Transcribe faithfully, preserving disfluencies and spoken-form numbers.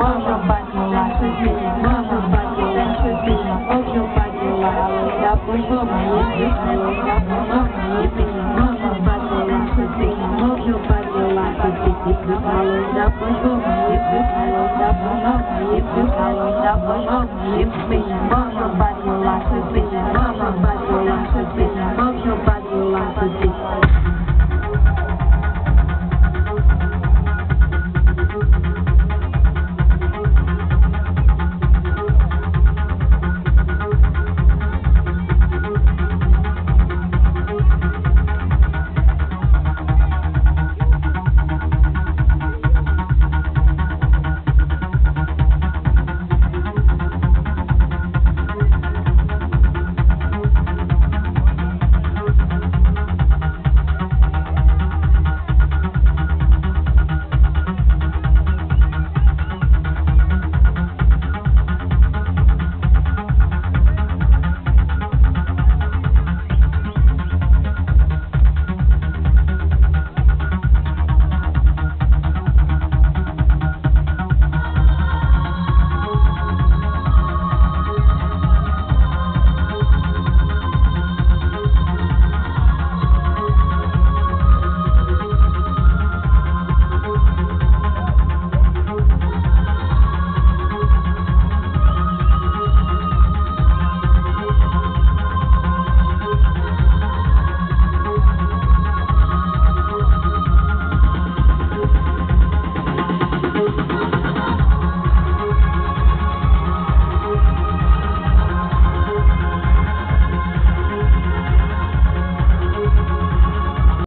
move your body like a beat, move your body like a beat, move your body like a beat, stop and move my hips, stop and move my hips, move your body like a beat, move your body like a beat, stop and move my hips, stop and move my hips, stop and move my hips, move your body like a beat.